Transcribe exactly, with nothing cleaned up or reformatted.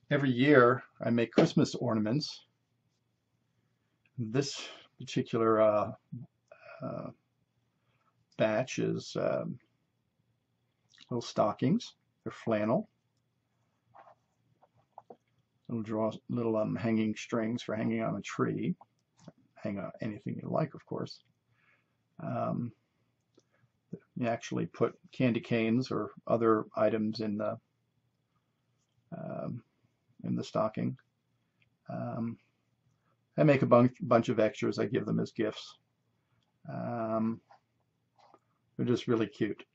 Every year I make Christmas ornaments. This particular uh, uh, batch is um, little stockings. They're flannel. Little draw little um, hanging strings for hanging on a tree. Hang on anything you like, of course. Um, you actually put candy canes or other items in the um, in the stocking. Um, I make a bunch bunch of extras. I give them as gifts. Um, they're just really cute.